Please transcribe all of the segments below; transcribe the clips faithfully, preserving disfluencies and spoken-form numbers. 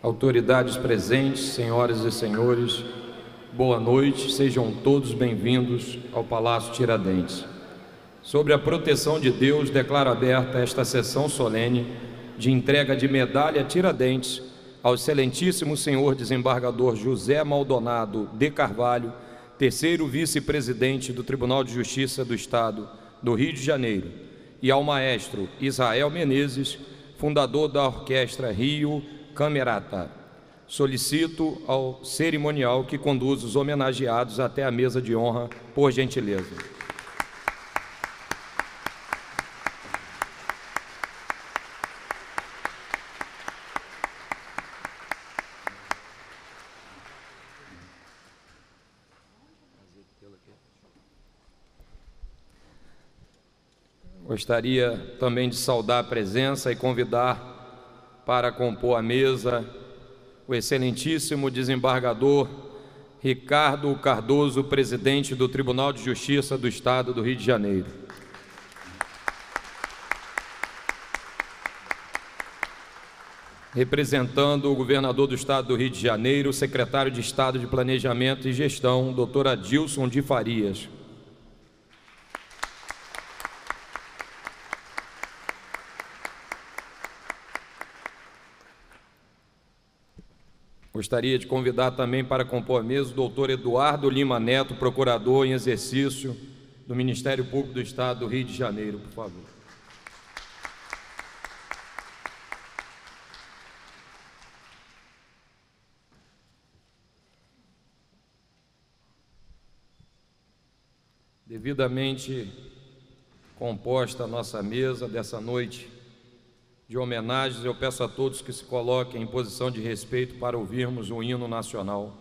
autoridades presentes, senhoras e senhores, boa noite, sejam todos bem-vindos ao Palácio Tiradentes. Sobre a proteção de Deus, declaro aberta esta sessão solene de entrega de medalha Tiradentes ao excelentíssimo senhor desembargador José Maldonado de Carvalho, terceiro vice-presidente do Tribunal de Justiça do Estado do Rio de Janeiro, e ao maestro Israel Menezes, fundador da Orquestra Rio Camerata. Solicito ao cerimonial que conduza os homenageados até a mesa de honra, por gentileza. Gostaria também de saudar a presença e convidar para compor a mesa o excelentíssimo desembargador Ricardo Cardoso, presidente do Tribunal de Justiça do Estado do Rio de Janeiro. Representando o governador do Estado do Rio de Janeiro, o secretário de Estado de Planejamento e Gestão, doutor Adilson de Farias. Gostaria de convidar também para compor a mesa o doutor Eduardo Lima Neto, procurador em exercício do Ministério Público do Estado do Rio de Janeiro, por favor. Devidamente composta a nossa mesa dessa noite de homenagens, eu peço a todos que se coloquem em posição de respeito para ouvirmos o hino nacional.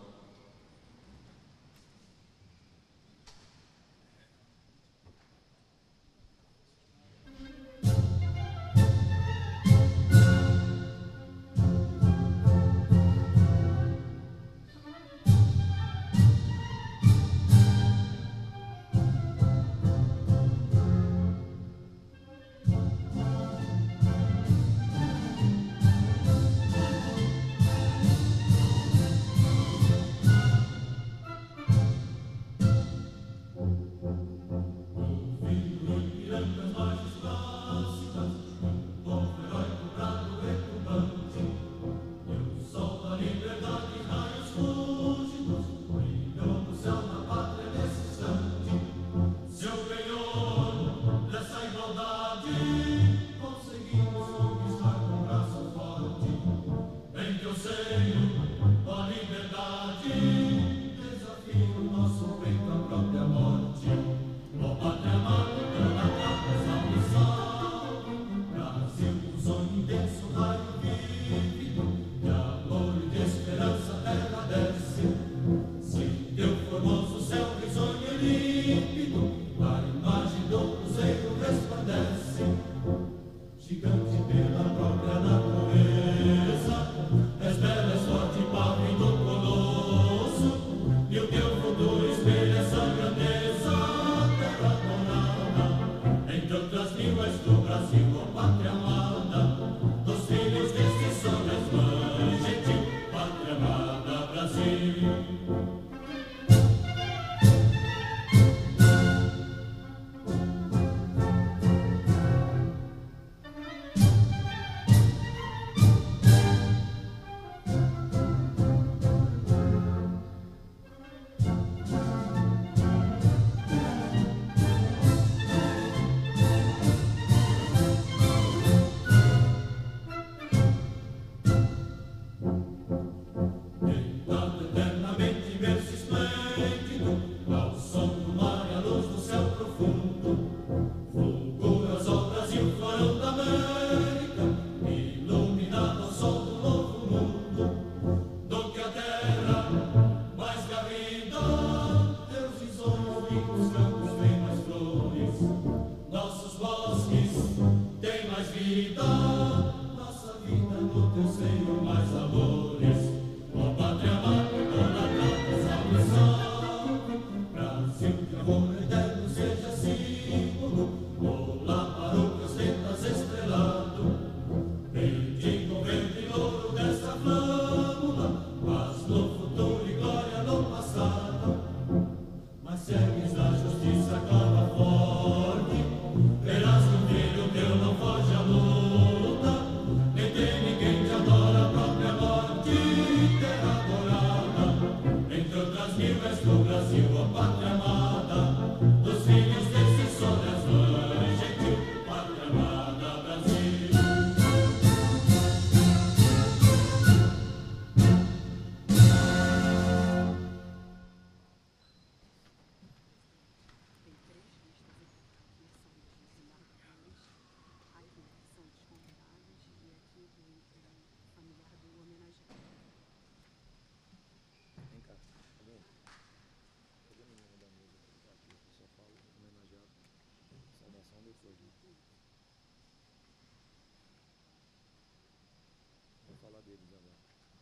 Vou falar deles agora.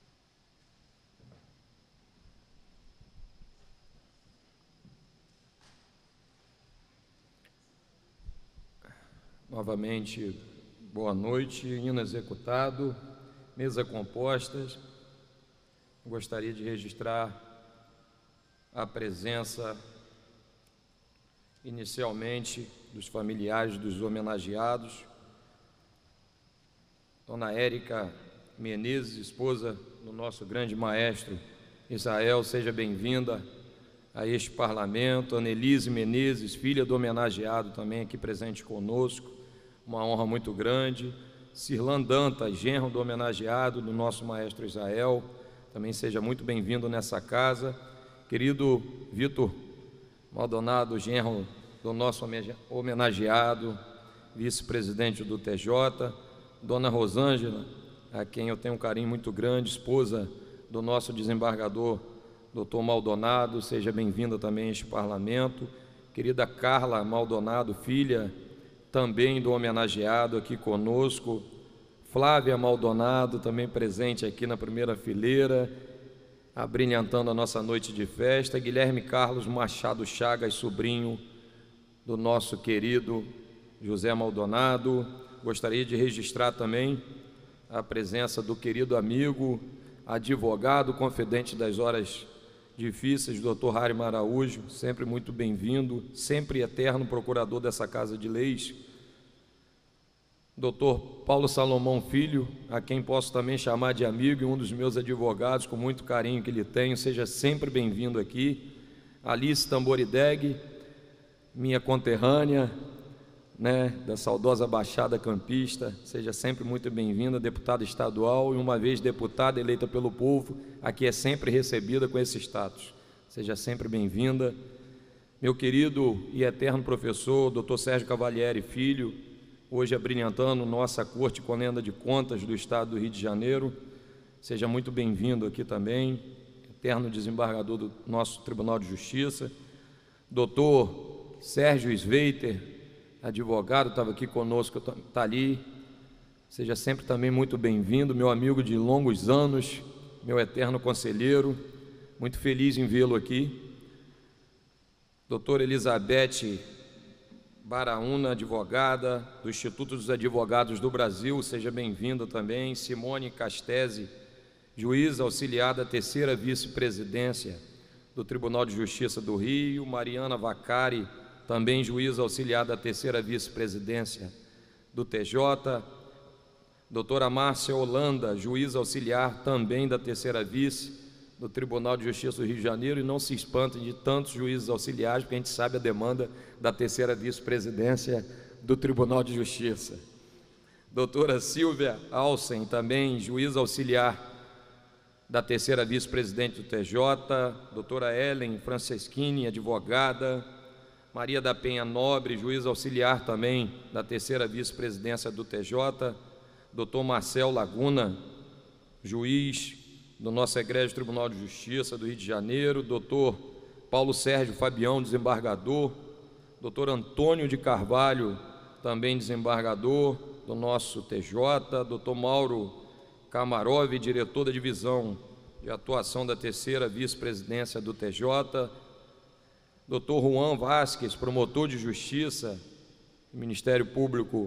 Novamente, boa noite, hino executado, mesa compostas. Gostaria de registrar a presença, inicialmente, dos familiares dos homenageados. Dona Érica Menezes, esposa do nosso grande maestro Israel, seja bem-vinda a este parlamento. Anelise Menezes, filha do homenageado, também aqui presente conosco, uma honra muito grande. Cirlan Dantas, genro do homenageado, do nosso maestro Israel, também seja muito bem-vindo nessa casa. Querido Vitor Maldonado, genro do nosso homenageado, vice-presidente do T J, Dona Rosângela, a quem eu tenho um carinho muito grande, esposa do nosso desembargador, doutor Maldonado, seja bem-vinda também a este parlamento. Querida Carla Maldonado, filha também do homenageado aqui conosco. Flávia Maldonado, também presente aqui na primeira fileira, abrilhantando a nossa noite de festa. Guilherme Carlos Machado Chagas, sobrinho do nosso querido José Maldonado. Gostaria de registrar também a presença do querido amigo, advogado, confidente das horas difíceis, doutor Harry Araújo, sempre muito bem-vindo, sempre eterno procurador dessa Casa de Leis. doutor Paulo Salomão Filho, a quem posso também chamar de amigo e um dos meus advogados, com muito carinho que lhe tenho, seja sempre bem-vindo aqui. Alice Tamborideg, minha conterrânea, né, da saudosa Baixada Campista, seja sempre muito bem-vinda, deputada estadual e uma vez deputada eleita pelo povo, aqui é sempre recebida com esse status, seja sempre bem-vinda. Meu querido e eterno professor, doutor Sérgio Cavalieri Filho, hoje abrilhantando nossa Corte Conenda de Contas do Estado do Rio de Janeiro, seja muito bem-vindo aqui também, eterno desembargador do nosso Tribunal de Justiça. Doutor Sérgio Sveiter, advogado, estava aqui conosco, está ali, seja sempre também muito bem-vindo, meu amigo de longos anos, meu eterno conselheiro, muito feliz em vê-lo aqui. Doutora Elizabeth Baraúna, advogada do Instituto dos Advogados do Brasil, seja bem-vinda também. Simone Castese, juíza auxiliar da terceira vice-presidência do Tribunal de Justiça do Rio. Mariana Vacari, também juíza auxiliar da terceira vice-presidência do T J. Doutora Márcia Holanda, juíza auxiliar também da terceira vice do Tribunal de Justiça do Rio de Janeiro, e não se espantem de tantos juízes auxiliares, porque a gente sabe a demanda da terceira vice-presidência do Tribunal de Justiça. Doutora Silvia Alcem, também juíza auxiliar da terceira vice-presidente do T J. Doutora Ellen Franceschini, advogada. Maria da Penha Nobre, juiz auxiliar também da terceira vice-presidência do T J. Doutor Marcel Laguna, juiz do nosso egrégio Tribunal de Justiça do Rio de Janeiro. Doutor Paulo Sérgio Fabião, desembargador. Doutor Antônio de Carvalho, também desembargador do nosso T J. Doutor Mauro Kamarov, diretor da divisão de atuação da terceira vice-presidência do T J. doutor Juan Vasques, promotor de Justiça do Ministério Público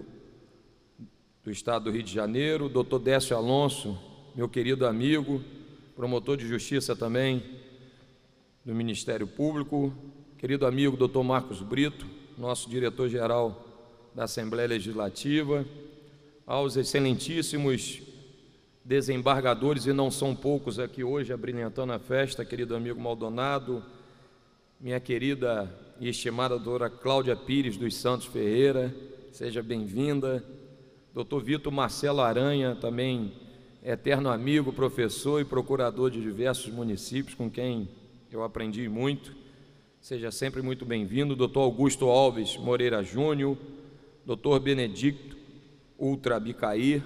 do Estado do Rio de Janeiro. doutor Décio Alonso, meu querido amigo, promotor de Justiça também do Ministério Público. Querido amigo doutor Marcos Brito, nosso diretor-geral da Assembleia Legislativa. Aos excelentíssimos desembargadores, e não são poucos aqui hoje abrilhantando a festa, querido amigo Maldonado, minha querida e estimada doutora Cláudia Pires dos Santos Ferreira, seja bem-vinda. doutor Vitor Marcelo Aranha, também eterno amigo, professor e procurador de diversos municípios, com quem eu aprendi muito, seja sempre muito bem-vindo. doutor Augusto Alves Moreira Júnior, doutor Benedicto Ultra Bicair,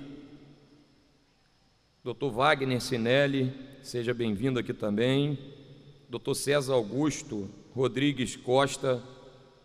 doutor Wagner Sinelli, seja bem-vindo aqui também. doutor César Augusto Rodrigues Costa,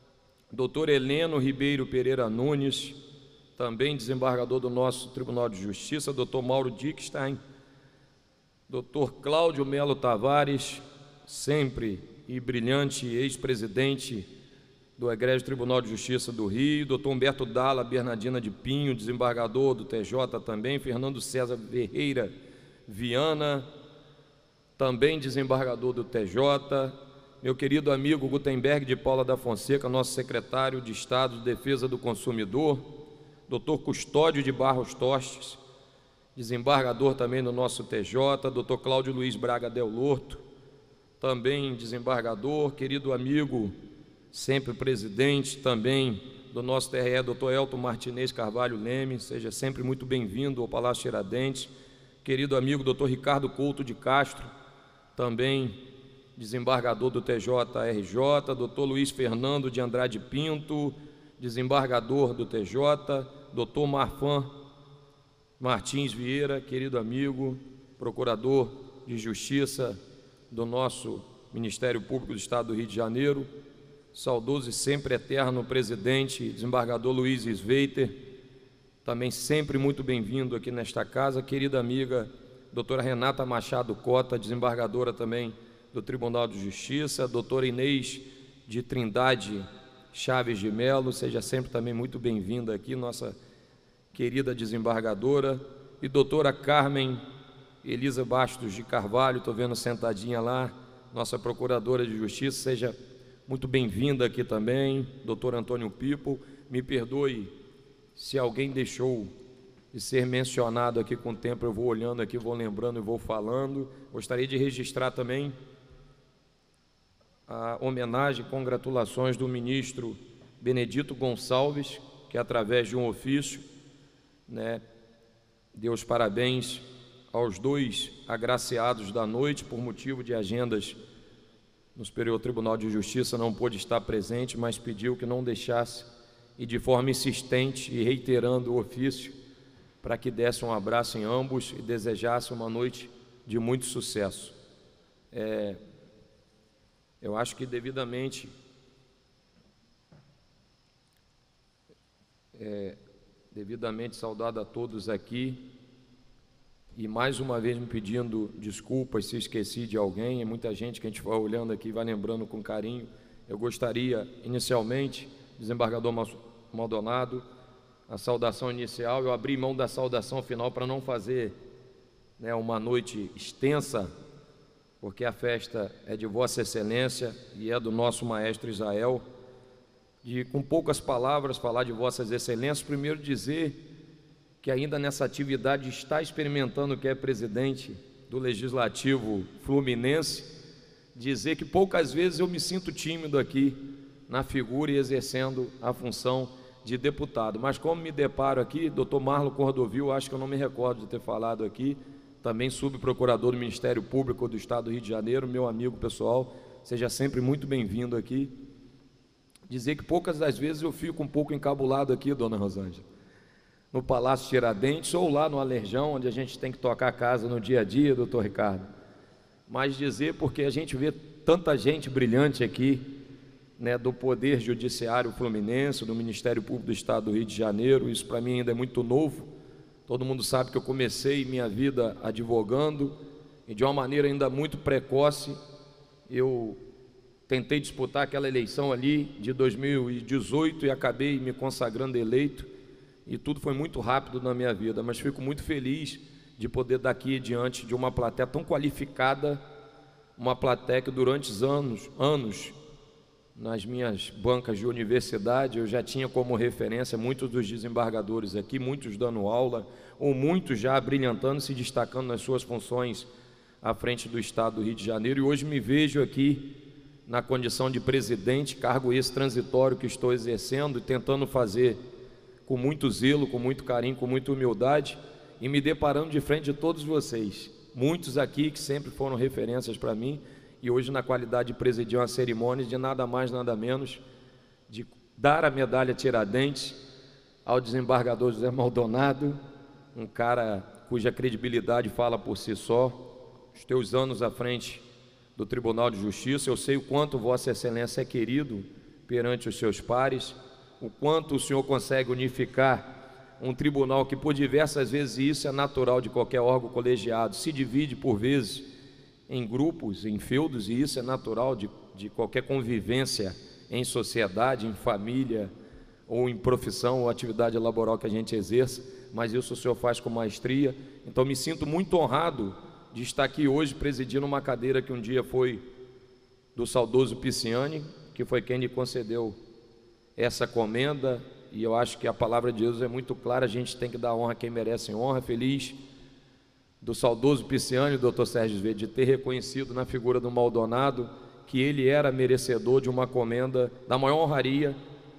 doutor Heleno Ribeiro Pereira Nunes, também desembargador do nosso Tribunal de Justiça, doutor Mauro Dickstein, doutor Cláudio Melo Tavares, sempre e brilhante ex-presidente do Egrégio Tribunal de Justiça do Rio, doutor Humberto Dalla Bernardina de Pinho, desembargador do T J também, Fernando César Ferreira Viana, também desembargador do T J, meu querido amigo Gutenberg de Paula da Fonseca, nosso secretário de Estado de Defesa do Consumidor, doutor Custódio de Barros Tostes, desembargador também do nosso T J, doutor Cláudio Luiz Braga Del Lorto, também desembargador, querido amigo, sempre presidente também do nosso T R E, doutor Elton Martinez Carvalho Leme, seja sempre muito bem-vindo ao Palácio Tiradentes, querido amigo doutor Ricardo Couto de Castro, também desembargador do T J R J, doutor Luiz Fernando de Andrade Pinto, desembargador do T J, doutor Marfan Martins Vieira, querido amigo, procurador de Justiça do nosso Ministério Público do Estado do Rio de Janeiro, saudoso e sempre eterno presidente, desembargador Luiz Sveiter, também sempre muito bem-vindo aqui nesta casa, querida amiga, doutora Renata Machado Cota, desembargadora também do Tribunal de Justiça, doutora Inês de Trindade Chaves de Melo, seja sempre também muito bem-vinda aqui, nossa querida desembargadora, e doutora Carmen Elisa Bastos de Carvalho, estou vendo sentadinha lá, nossa procuradora de Justiça, seja muito bem-vinda aqui também, doutor Antônio Pipo, me perdoe se alguém deixou de ser mencionado aqui com o tempo, eu vou olhando aqui, vou lembrando e vou falando. Gostaria de registrar também a homenagem e congratulações do ministro Benedito Gonçalves, que através de um ofício, né, deu os parabéns aos dois agraciados da noite, por motivo de agendas no Superior Tribunal de Justiça, não pôde estar presente, mas pediu que não deixasse, e de forma insistente e reiterando o ofício, para que desse um abraço em ambos e desejasse uma noite de muito sucesso. É, eu acho que devidamente é, devidamente saudado a todos aqui, e mais uma vez me pedindo desculpas se esqueci de alguém, é muita gente que a gente vai olhando aqui, vai lembrando com carinho. Eu gostaria, inicialmente, desembargador Maldonado, a saudação inicial, eu abri mão da saudação final para não fazer, né, uma noite extensa, porque a festa é de Vossa Excelência e é do nosso maestro Israel, de com poucas palavras falar de Vossas Excelências. Primeiro dizer que ainda nessa atividade está experimentando o que é presidente do Legislativo Fluminense, dizer que poucas vezes eu me sinto tímido aqui na figura e exercendo a função de deputado, mas como me deparo aqui, doutor Marlon Cordovil, acho que eu não me recordo de ter falado aqui, também subprocurador do Ministério Público do Estado do Rio de Janeiro, meu amigo pessoal, seja sempre muito bem-vindo aqui. Dizer que poucas das vezes eu fico um pouco encabulado aqui, dona Rosângela, no Palácio Tiradentes ou lá no Alerjão, onde a gente tem que tocar a casa no dia a dia, doutor Ricardo, mas dizer porque a gente vê tanta gente brilhante aqui, né, do Poder Judiciário Fluminense, do Ministério Público do Estado do Rio de Janeiro, isso para mim ainda é muito novo. Todo mundo sabe que eu comecei minha vida advogando e de uma maneira ainda muito precoce eu tentei disputar aquela eleição ali de dois mil e dezoito e acabei me consagrando eleito, e tudo foi muito rápido na minha vida, mas fico muito feliz de poder daqui diante de uma plateia tão qualificada, uma plateia que durante anos, anos nas minhas bancas de universidade, eu já tinha como referência muitos dos desembargadores aqui, muitos dando aula, ou muitos já brilhantando, se destacando nas suas funções à frente do Estado do Rio de Janeiro, e hoje me vejo aqui na condição de presidente, cargo esse transitório que estou exercendo e tentando fazer com muito zelo, com muito carinho, com muita humildade, e me deparando de frente de todos vocês, muitos aqui que sempre foram referências para mim, e hoje na qualidade de presidir uma cerimônia de nada mais, nada menos, de dar a medalha Tiradentes ao desembargador José Maldonado, um cara cuja credibilidade fala por si só, os teus anos à frente do Tribunal de Justiça, eu sei o quanto Vossa Excelência é querido perante os seus pares, o quanto o senhor consegue unificar um tribunal que por diversas vezes, e isso é natural de qualquer órgão colegiado, se divide por vezes em grupos, em feudos, e isso é natural de, de qualquer convivência em sociedade, em família, ou em profissão ou atividade laboral que a gente exerça, mas isso o senhor faz com maestria. Então me sinto muito honrado de estar aqui hoje presidindo uma cadeira que um dia foi do saudoso Pisciani, que foi quem lhe concedeu essa comenda, e eu acho que a palavra de Deus é muito clara, a gente tem que dar honra a quem merece honra. Feliz do saudoso Pisciani, doutor Sérgio Verde, de ter reconhecido na figura do Maldonado que ele era merecedor de uma comenda da maior honraria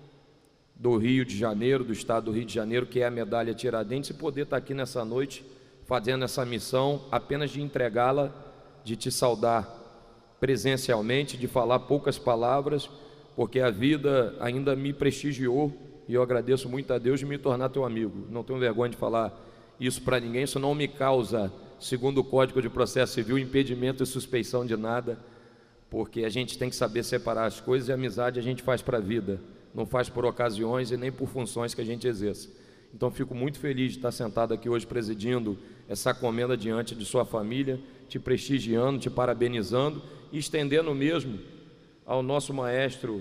do Rio de Janeiro, do estado do Rio de Janeiro, que é a medalha Tiradentes, e poder estar aqui nessa noite fazendo essa missão, apenas de entregá-la, de te saudar presencialmente, de falar poucas palavras, porque a vida ainda me prestigiou, e eu agradeço muito a Deus de me tornar teu amigo. Não tenho vergonha de falar isso para ninguém, isso não me causa, segundo o Código de Processo Civil, impedimento e suspeição de nada, porque a gente tem que saber separar as coisas, e a amizade a gente faz para a vida, não faz por ocasiões e nem por funções que a gente exerça. Então fico muito feliz de estar sentado aqui hoje presidindo essa comenda diante de sua família, te prestigiando, te parabenizando e estendendo mesmo ao nosso maestro,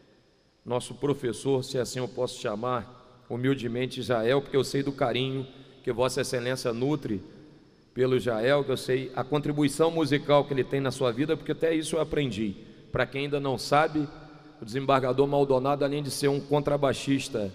nosso professor, se assim eu posso chamar humildemente, Jael, porque eu sei do carinho que Vossa Excelência nutre pelo Jael, que eu sei a contribuição musical que ele tem na sua vida, porque até isso eu aprendi. Para quem ainda não sabe, o desembargador Maldonado, além de ser um contrabaixista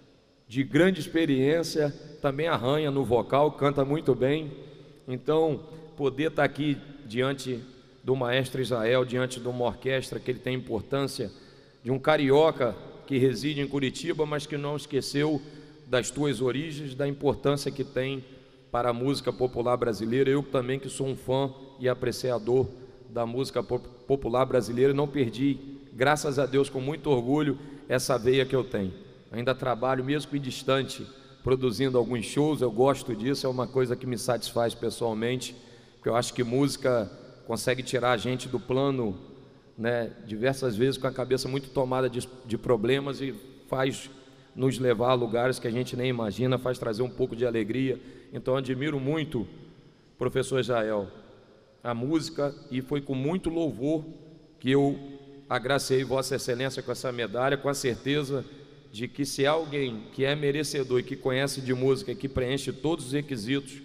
de grande experiência, também arranha no vocal, canta muito bem. Então, poder estar aqui diante do maestro Israel, diante de uma orquestra que ele tem importância, de um carioca que reside em Curitiba, mas que não esqueceu das tuas origens, da importância que tem para a música popular brasileira. Eu também, que sou um fã e apreciador da música popular brasileira, não perdi, graças a Deus, com muito orgulho, essa veia que eu tenho. Ainda trabalho, mesmo que distante, produzindo alguns shows. Eu gosto disso, é uma coisa que me satisfaz pessoalmente, porque eu acho que música consegue tirar a gente do plano, né, diversas vezes com a cabeça muito tomada de, de problemas, e faz nos levar a lugares que a gente nem imagina, faz trazer um pouco de alegria. Então admiro muito, professor Jael, a música, e foi com muito louvor que eu agraciei Vossa Excelência com essa medalha, com a certeza de que se alguém que é merecedor e que conhece de música e que preenche todos os requisitos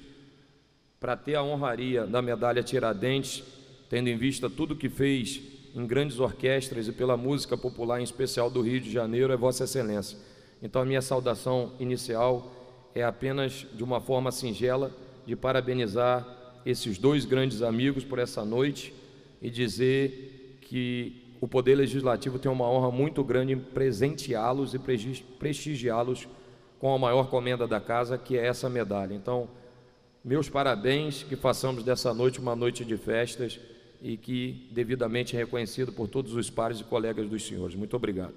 para ter a honraria da medalha Tiradentes, tendo em vista tudo que fez em grandes orquestras e pela música popular, em especial do Rio de Janeiro, é Vossa Excelência. Então a minha saudação inicial é apenas de uma forma singela de parabenizar esses dois grandes amigos por essa noite e dizer que o Poder Legislativo tem uma honra muito grande em presenteá-los e prestigiá-los com a maior comenda da casa, que é essa medalha. Então, meus parabéns, que façamos dessa noite uma noite de festas e que devidamente reconhecido por todos os pares e colegas dos senhores. Muito obrigado.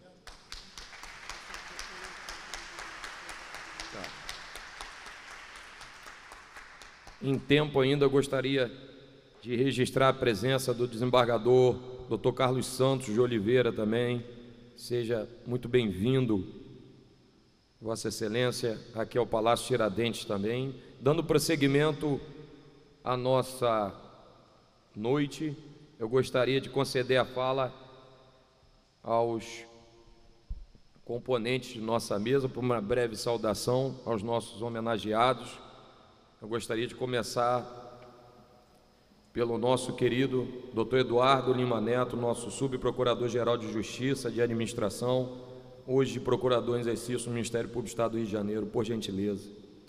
Em tempo ainda, eu gostaria de registrar a presença do desembargador doutor Carlos Santos de Oliveira também. Seja muito bem-vindo, Vossa Excelência, aqui ao Palácio Tiradentes também. Dando prosseguimento à nossa noite, eu gostaria de conceder a fala aos componentes de nossa mesa, por uma breve saudação aos nossos homenageados. Eu gostaria de começar pelo nosso querido doutor Eduardo Lima Neto, nosso subprocurador-geral de Justiça de Administração, hoje procurador em exercício no Ministério Público do Estado do Rio de Janeiro, por gentileza.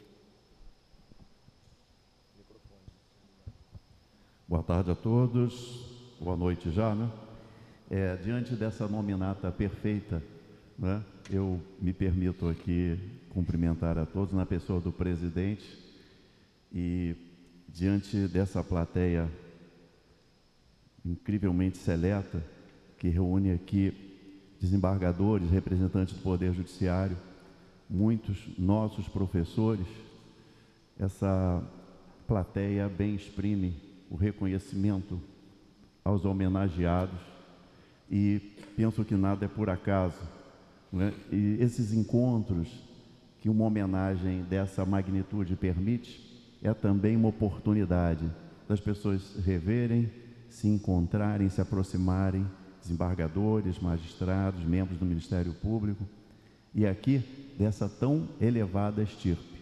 Boa tarde a todos, boa noite já, né? É, diante dessa nominata perfeita, né, eu me permito aqui cumprimentar a todos na pessoa do presidente e diante dessa plateia incrivelmente seleta, que reúne aqui desembargadores, representantes do Poder Judiciário, muitos nossos professores, essa plateia bem exprime o reconhecimento aos homenageados e penso que nada é por acaso, né? E esses encontros que uma homenagem dessa magnitude permite é também uma oportunidade das pessoas reverem, se encontrarem, se aproximarem, desembargadores, magistrados, membros do Ministério Público, e aqui dessa tão elevada estirpe.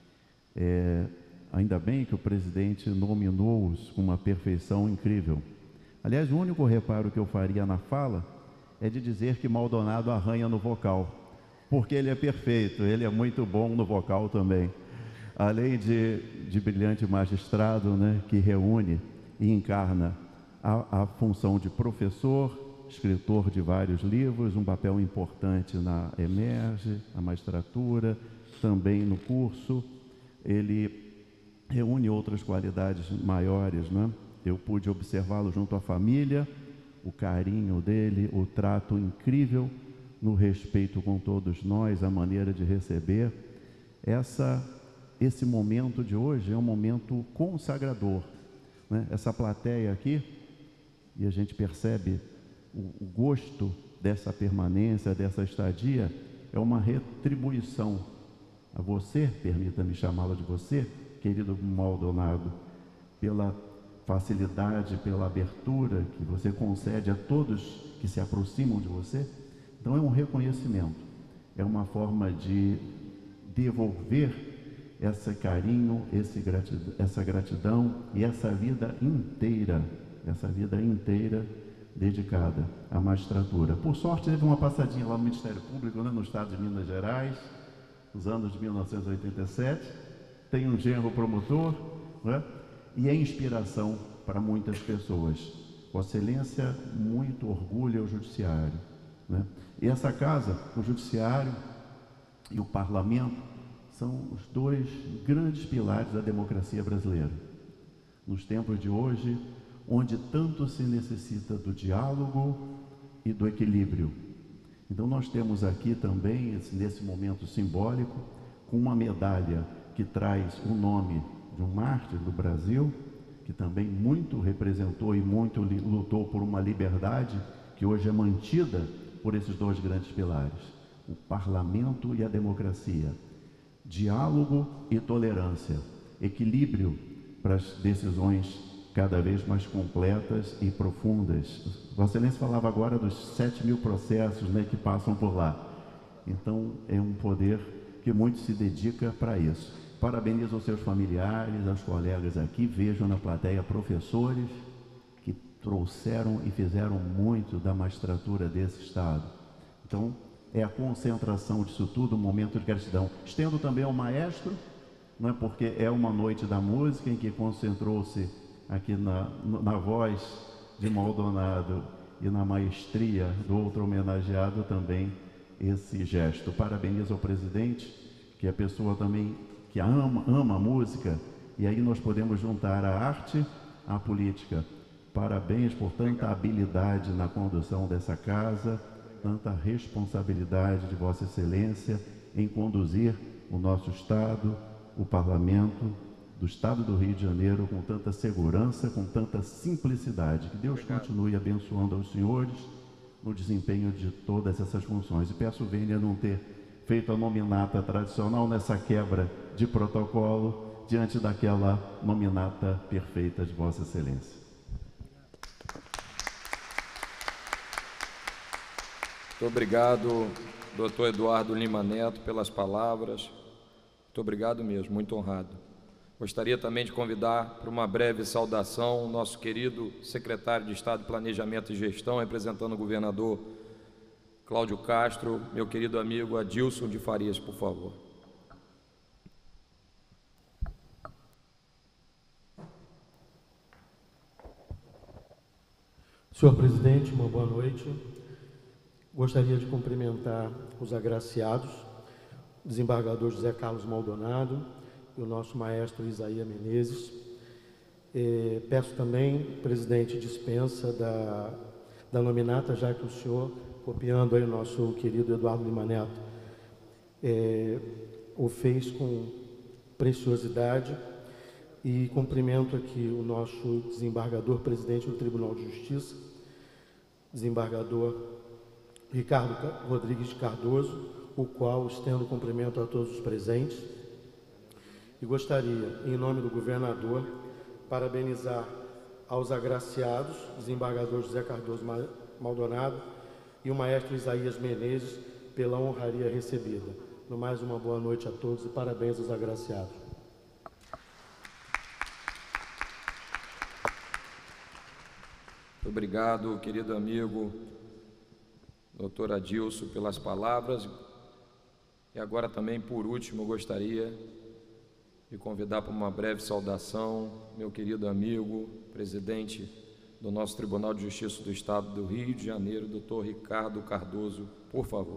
É, ainda bem que o presidente nominou-os com uma perfeição incrível. Aliás, o único reparo que eu faria na fala é de dizer que Maldonado arranha no vocal, porque ele é perfeito, ele é muito bom no vocal também. Além de, de brilhante magistrado, né, que reúne e encarna a, a função de professor, escritor de vários livros, um papel importante na Emerge, na magistratura, também no curso. Ele reúne outras qualidades maiores, né? Eu pude observá-lo junto à família, o carinho dele, o trato incrível, no respeito com todos nós, a maneira de receber. Essa, esse momento de hoje é um momento consagrador, né? Essa plateia aqui, e a gente percebe o, o gosto dessa permanência, dessa estadia, é uma retribuição a você, permita-me chamá-lo de você, querido Maldonado, pela facilidade, pela abertura que você concede a todos que se aproximam de você. Então é um reconhecimento, é uma forma de devolver esse carinho, esse gratidão, essa gratidão e essa vida inteira, essa vida inteira dedicada à magistratura. Por sorte, teve uma passadinha lá no Ministério Público, né, no estado de Minas Gerais, nos anos de mil novecentos e oitenta e sete, tem um genro promotor, né? E é inspiração para muitas pessoas. Vossa Excelência, muito orgulho ao Judiciário, né? E essa casa, o Judiciário e o Parlamento, são os dois grandes pilares da democracia brasileira. Nos tempos de hoje, onde tanto se necessita do diálogo e do equilíbrio. Então nós temos aqui também, nesse momento simbólico, com uma medalha que traz o nome de um mártir do Brasil, que também muito representou e muito lutou por uma liberdade que hoje é mantida por esses dois grandes pilares, o parlamento e a democracia. Diálogo e tolerância, equilíbrio para as decisões cada vez mais completas e profundas. Vossa Excelência falava agora dos sete mil processos, né, que passam por lá. Então, é um poder que muito se dedica para isso. Parabenizo aos seus familiares, aos colegas aqui, vejam na plateia professores que trouxeram e fizeram muito da magistratura desse Estado. Então, é a concentração disso tudo, um momento de gratidão. Estendo também ao maestro, não é, porque é uma noite da música em que concentrou-se aqui na, na voz de Maldonado e na maestria do outro homenageado também esse gesto. Parabenizo ao presidente, que é a pessoa também que ama, ama a música, e aí nós podemos juntar a arte à política. Parabéns por tanta habilidade na condução dessa casa, tanta responsabilidade de Vossa Excelência em conduzir o nosso Estado, o Parlamento do Estado do Rio de Janeiro com tanta segurança, com tanta simplicidade. Que Deus Obrigado. Continue abençoando aos senhores no desempenho de todas essas funções. E peço vênia não ter feito a nominata tradicional nessa quebra de protocolo diante daquela nominata perfeita de Vossa Excelência. Muito obrigado, doutor Eduardo Lima Neto, pelas palavras. Muito obrigado mesmo, muito honrado. Gostaria também de convidar para uma breve saudação o nosso querido secretário de Estado de Planejamento e Gestão, representando o governador Cláudio Castro, meu querido amigo Adilson de Farias, por favor. Senhor presidente, uma boa noite. Gostaria de cumprimentar os agraciados, o desembargador José Carlos Maldonado e o nosso maestro Isaías Menezes. E peço também, presidente, dispensa da, da nominata, já que o senhor, copiando aí o nosso querido Eduardo Lima Neto, é, o fez com preciosidade, e cumprimento aqui o nosso desembargador, presidente do Tribunal de Justiça, desembargador Ricardo Rodrigues Cardoso, o qual estendo cumprimento a todos os presentes. E gostaria, em nome do governador, parabenizar aos agraciados, desembargador José Cardoso Maldonado e o maestro Isaías Menezes, pela honraria recebida. No mais, uma boa noite a todos e parabéns aos agraciados. Obrigado, querido amigo doutor Adilson, pelas palavras. E agora também, por último, gostaria de convidar para uma breve saudação meu querido amigo, presidente do nosso Tribunal de Justiça do Estado do Rio de Janeiro, doutor Ricardo Cardoso, por favor.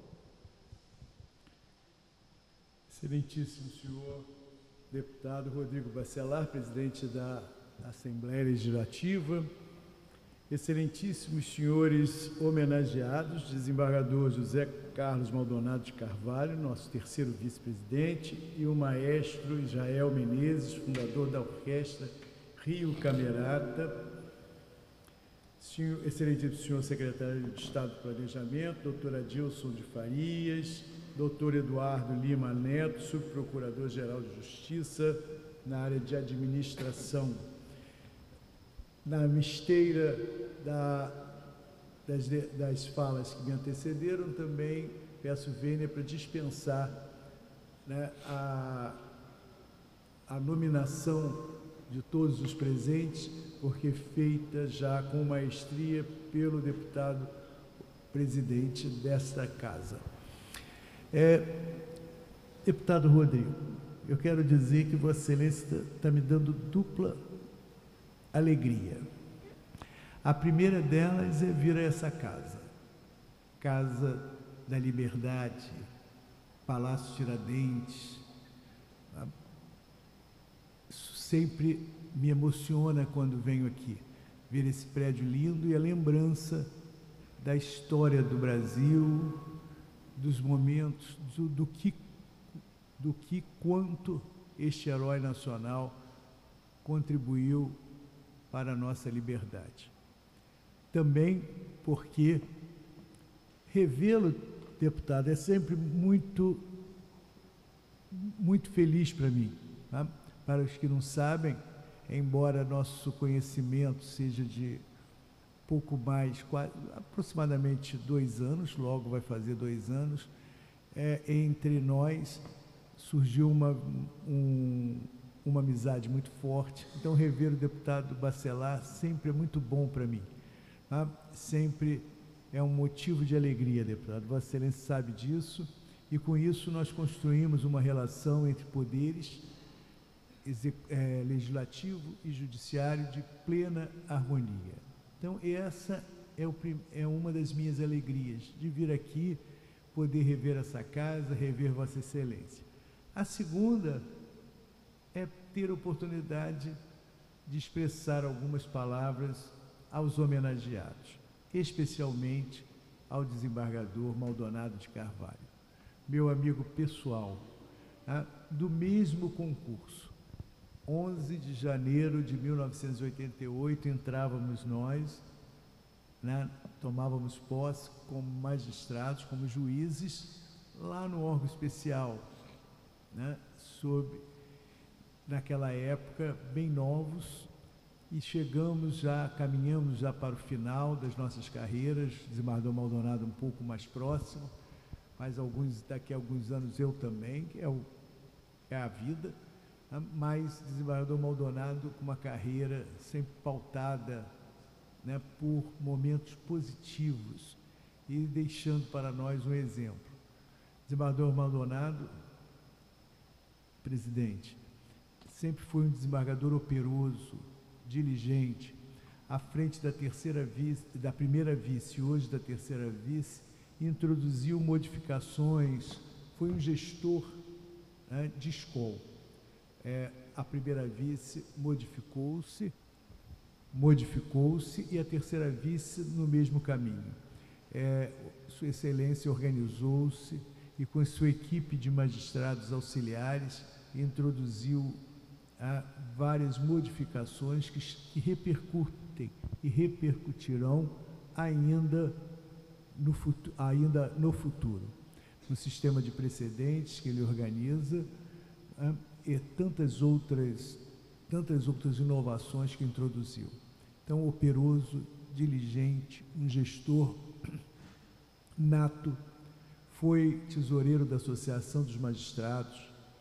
Excelentíssimo senhor deputado Rodrigo Bacelar, presidente da Assembleia Legislativa, excelentíssimos senhores homenageados, desembargador José Carlos Maldonado de Carvalho, nosso terceiro vice-presidente, e o maestro Israel Menezes, fundador da Orquestra Rio Camerata, senhor, excelentíssimo senhor secretário de Estado do Planejamento, doutor Adilson de Farias, doutor Eduardo Lima Neto, subprocurador-geral de Justiça na área de administração. Na misteira da, das, das falas que me antecederam, também peço vênia para dispensar, né, a, a nominação de todos os presentes, porque feita já com maestria pelo deputado presidente desta casa. É, deputado Rodrigo, eu quero dizer que Vossa Excelência está me dando dupla alegria. A primeira delas é vir a essa casa, Casa da Liberdade, Palácio Tiradentes. Isso sempre me emociona quando venho aqui, ver esse prédio lindo e a lembrança da história do Brasil, dos momentos, do, do que, do que quanto este herói nacional contribuiu para a nossa liberdade. Também porque revê-lo, deputado, é sempre muito, muito feliz para mim. Tá? Para os que não sabem, embora nosso conhecimento seja de pouco mais, quase, aproximadamente dois anos, logo vai fazer dois anos, é, entre nós surgiu uma, um, uma amizade muito forte. Então, rever o deputado Bacelar sempre é muito bom para mim. Tá? Sempre é um motivo de alegria, deputado. Vossa Excelência sabe disso, e com isso nós construímos uma relação entre poderes é, legislativo e judiciário de plena harmonia. Então, essa é, o, é uma das minhas alegrias, de vir aqui, poder rever essa casa, rever Vossa Excelência. A segunda é ter a oportunidade de expressar algumas palavras aos homenageados, especialmente ao desembargador Maldonado de Carvalho, meu amigo pessoal, tá? Do mesmo concurso. onze de janeiro de mil novecentos e oitenta e oito, entrávamos nós, né, tomávamos posse como magistrados, como juízes, lá no órgão especial, né, sob, naquela época, bem novos, e chegamos já, caminhamos já para o final das nossas carreiras, desembargador Maldonado um pouco mais próximo, mas alguns, daqui a alguns anos eu também, que é, o, é a vida, mas desembargador Maldonado com uma carreira sempre pautada, né, por momentos positivos e deixando para nós um exemplo. Desembargador Maldonado, presidente, sempre foi um desembargador operoso, diligente, à frente da terceira vice, da primeira vice, hoje da terceira vice, introduziu modificações, foi um gestor, né, de escola. É, a primeira vice modificou-se, modificou-se e a terceira vice no mesmo caminho. É, Sua Excelência organizou-se e com sua equipe de magistrados auxiliares introduziu ah, várias modificações que, que repercutem e repercutirão ainda no, futu ainda no futuro, no sistema de precedentes que ele organiza, né, e tantas outras, tantas outras inovações que introduziu. Então, operoso, diligente, um gestor nato, foi tesoureiro da Associação dos Magistrados,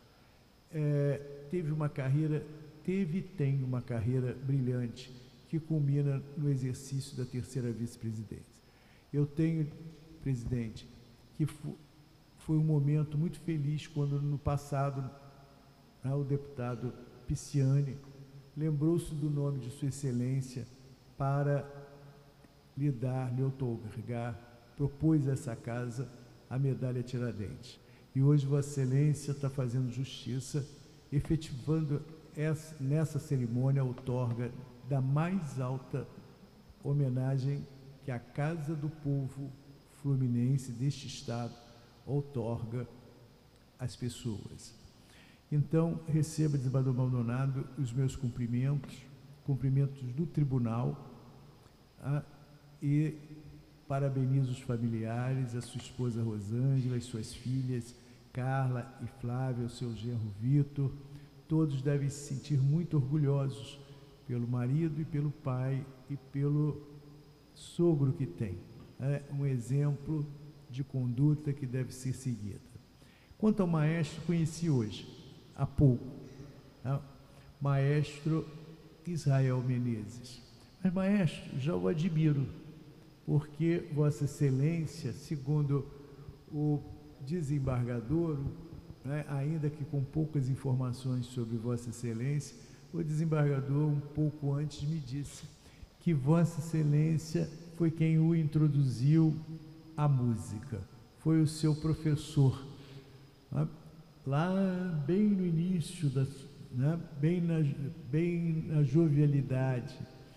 é, teve uma carreira, teve e tem uma carreira brilhante, que culmina no exercício da terceira vice-presidência. Eu tenho, presidente, que foi um momento muito feliz quando, no passado, né, o deputado Pisciani lembrou-se do nome de Sua Excelência para lhe dar, lhe outorgar, propôs a essa casa a medalha Tiradentes. E hoje Vossa Excelência está fazendo justiça, efetivando essa, nessa cerimônia a outorga da mais alta homenagem que a Casa do Povo Fluminense deste Estado outorga às pessoas. Então, receba, desembargador Maldonado, os meus cumprimentos, cumprimentos do tribunal, ah, e parabenizo os familiares, a sua esposa Rosângela, as suas filhas Carla e Flávia, o seu genro Vitor. Todos devem se sentir muito orgulhosos pelo marido e pelo pai e pelo sogro que tem. É um exemplo de conduta que deve ser seguida. Quanto ao maestro, conheci hoje, há pouco, é, maestro Israel Menezes. Mas, maestro, já o admiro, porque Vossa Excelência, segundo o desembargador, né, ainda que com poucas informações sobre Vossa Excelência, o desembargador, um pouco antes, me disse que Vossa Excelência foi quem o introduziu à música, foi o seu professor, né, lá bem no início, da, né, bem, na, bem na jovialidade.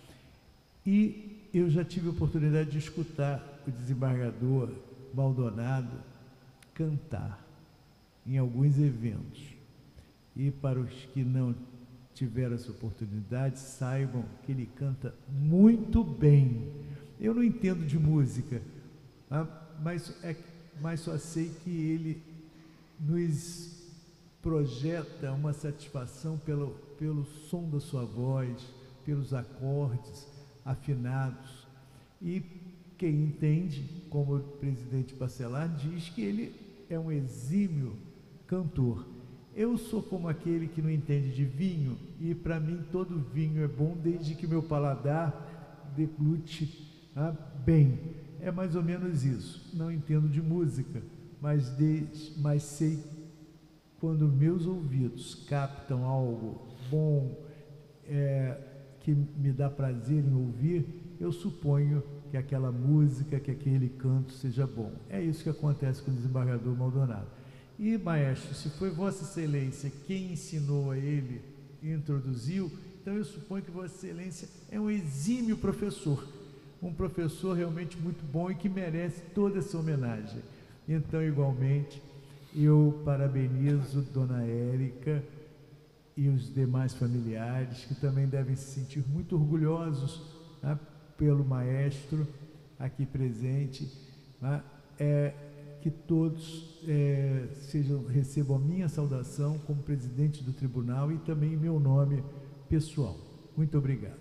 E eu já tive a oportunidade de escutar o desembargador Maldonado cantar em alguns eventos. E para os que não tiveram essa oportunidade, saibam que ele canta muito bem. Eu não entendo de música, mas, é, mas só sei que ele nos projeta uma satisfação pelo, pelo som da sua voz, pelos acordes afinados. E quem entende, como o presidente Bacelar diz, que ele é um exímio cantor. Eu sou como aquele que não entende de vinho, e para mim todo vinho é bom desde que meu paladar deglute, ah, bem. É mais ou menos isso. Não entendo de música, mas, de, mas sei quando meus ouvidos captam algo bom, é, que me dá prazer em ouvir, eu suponho que aquela música, que aquele canto seja bom. É isso que acontece com o desembargador Maldonado. E, maestro, se foi Vossa Excelência quem ensinou a ele e introduziu, então eu suponho que Vossa Excelência é um exímio professor, um professor realmente muito bom e que merece toda essa homenagem. Então, igualmente, eu parabenizo Dona Érica e os demais familiares, que também devem se sentir muito orgulhosos, né, pelo maestro aqui presente, né, é, que todos é, sejam, recebam a minha saudação como presidente do tribunal e também em meu nome pessoal. Muito obrigado.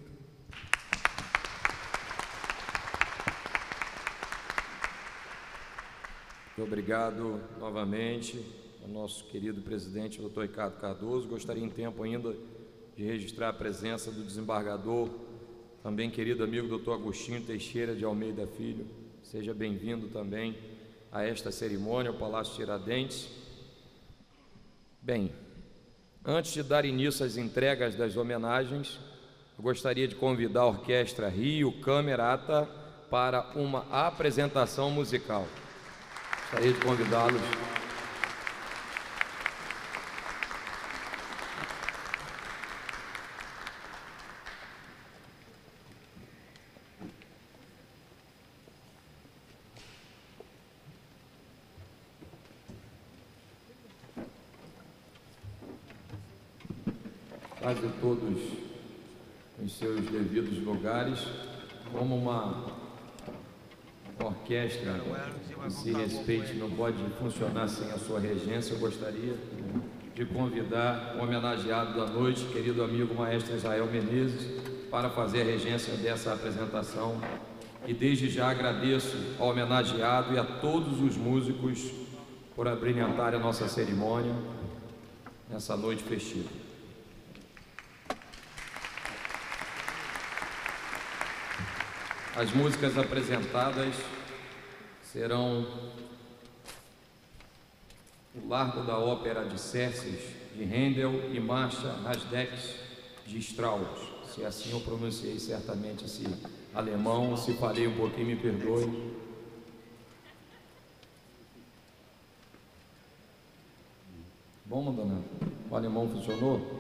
Muito obrigado novamente ao nosso querido presidente, doutor Ricardo Cardoso. Gostaria em tempo ainda de registrar a presença do desembargador, também querido amigo doutor Agostinho Teixeira de Almeida Filho. Seja bem-vindo também a esta cerimônia, ao Palácio Tiradentes. Bem, antes de dar início às entregas das homenagens, eu gostaria de convidar a Orquestra Rio Camerata para uma apresentação musical. Gostaria de convidá-los. Quase todos em seus devidos lugares, como uma uma orquestra que se respeite não pode funcionar sem a sua regência. Eu gostaria de convidar o homenageado da noite, querido amigo maestro Israel Menezes, para fazer a regência dessa apresentação. E desde já agradeço ao homenageado e a todos os músicos por abrilhantar a nossa cerimônia nessa noite festiva. As músicas apresentadas serão O Largo da Ópera de Xerxes, de Handel, e Marcha Rasdex, de Strauss. Se assim eu pronunciei certamente esse alemão, se falei um pouquinho, me perdoe. Bom, Maldonado? O alemão funcionou?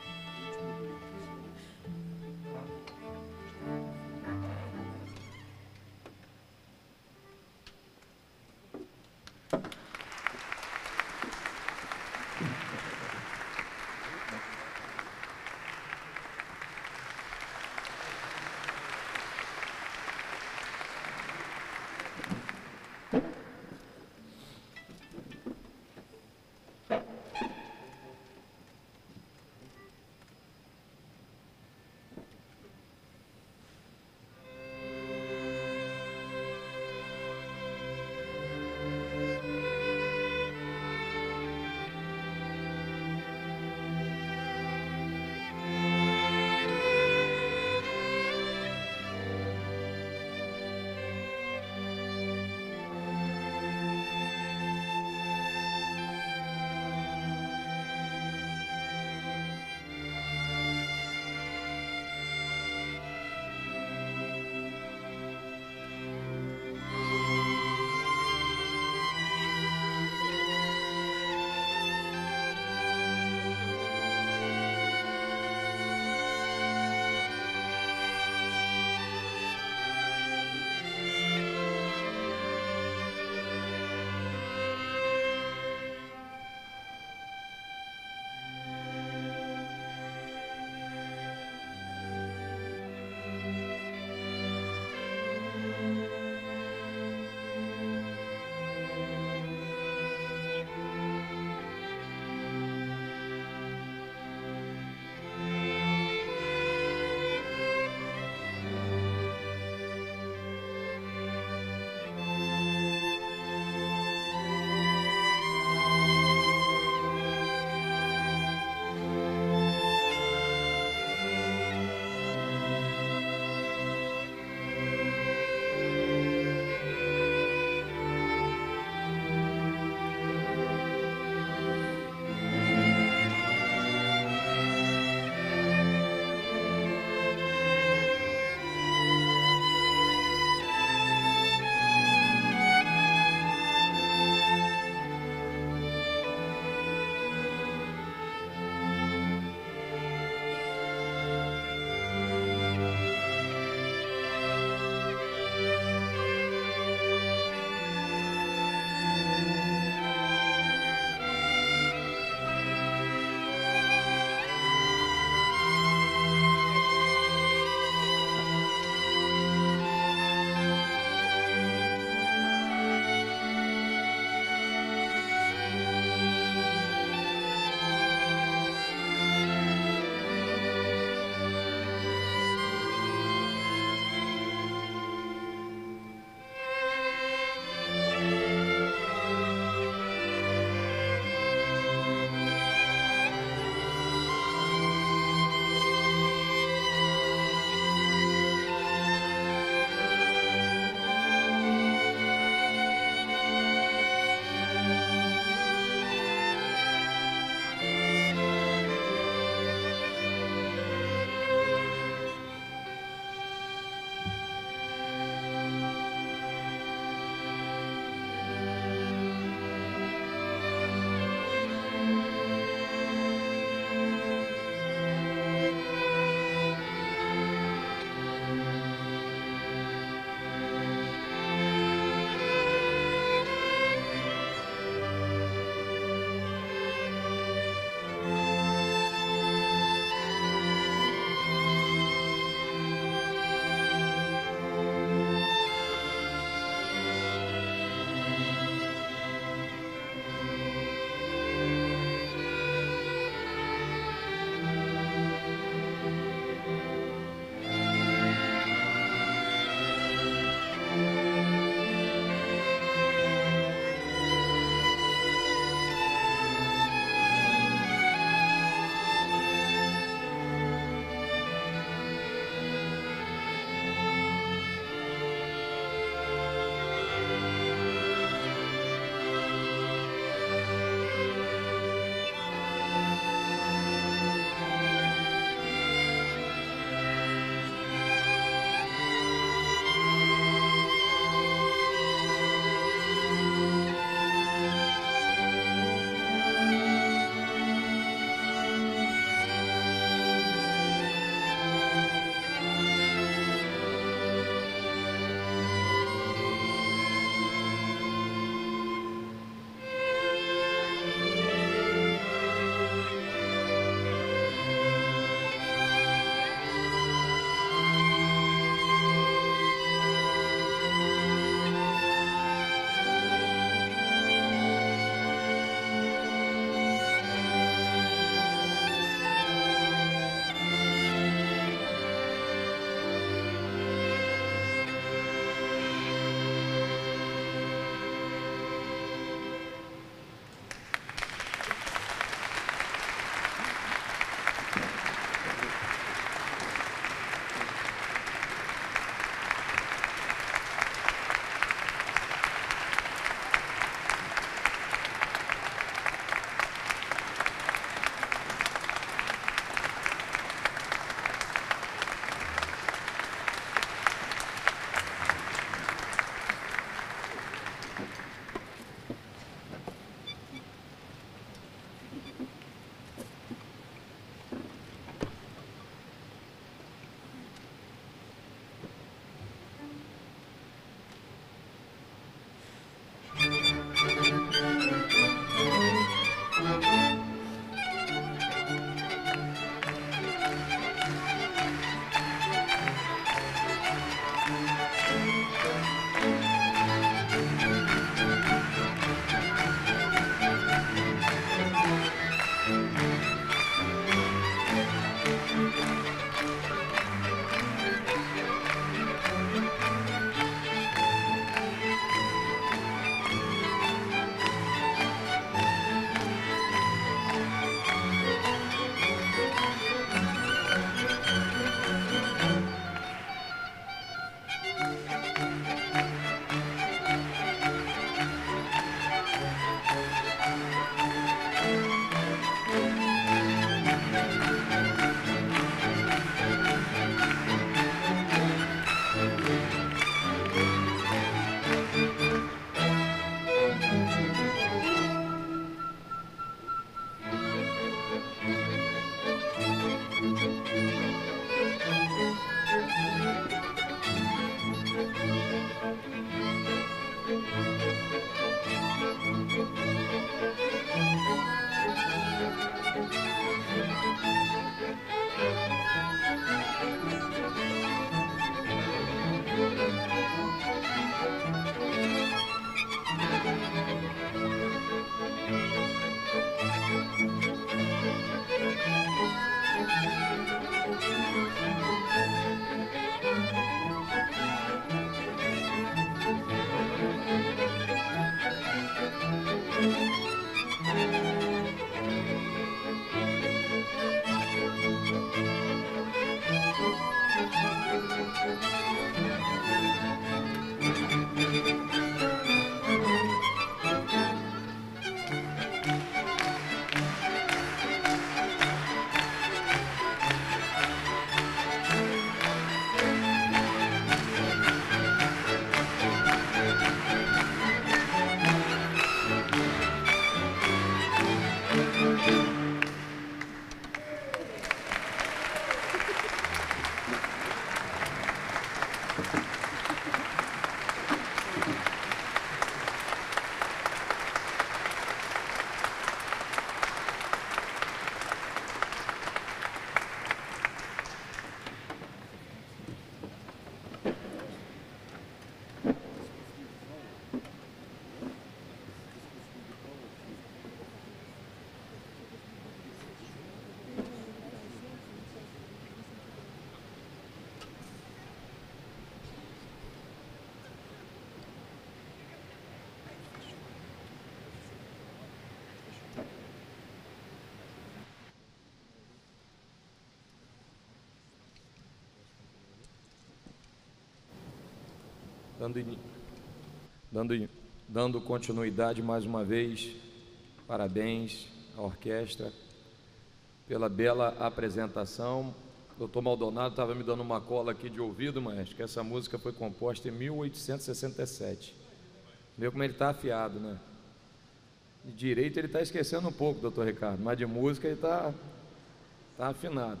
Dando, in... dando, dando continuidade mais uma vez, parabéns à orquestra pela bela apresentação. Doutor Maldonado estava me dando uma cola aqui de ouvido, maestro, que essa música foi composta em mil oitocentos e sessenta e sete. Vê como ele está afiado, né? De direito ele está esquecendo um pouco, doutor Ricardo, mas de música ele está tá afinado.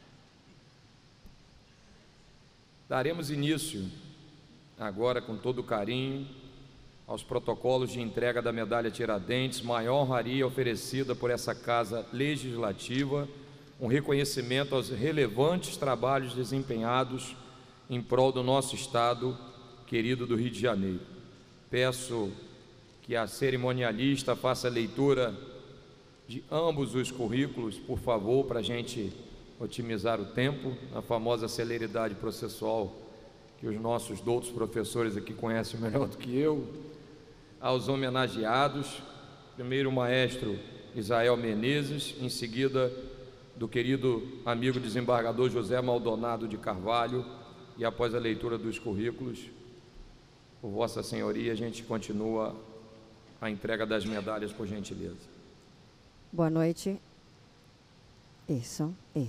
Daremos início agora com todo carinho aos protocolos de entrega da medalha Tiradentes, maior honraria oferecida por essa Casa Legislativa, um reconhecimento aos relevantes trabalhos desempenhados em prol do nosso Estado querido do Rio de Janeiro. Peço que a cerimonialista faça a leitura de ambos os currículos, por favor, para a gente otimizar o tempo, a famosa celeridade processual que os nossos doutos professores aqui conhecem melhor do que eu. Aos homenageados, primeiro o maestro Israel Menezes, em seguida do querido amigo desembargador José Maldonado de Carvalho, e após a leitura dos currículos, por Vossa Senhoria, a gente continua a entrega das medalhas, por gentileza. Boa noite. Isso, e.